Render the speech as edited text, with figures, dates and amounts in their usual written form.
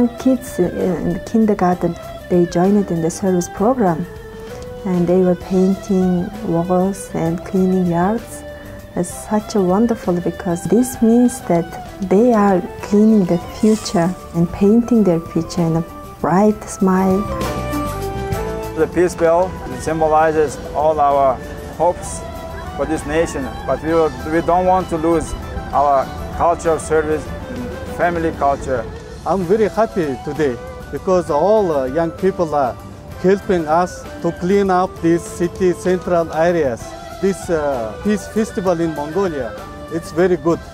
young kids in the kindergarten, they joined in the service program, and they were painting walls and cleaning yards. It's such a wonderful, because this means that they are cleaning the future and painting their future in a bright smile. The peace bell symbolizes all our hopes for this nation, but we don't want to lose our culture of service, family culture. I'm very happy today because all young people are helping us to clean up these city central areas. This peace festival in Mongolia, it's very good.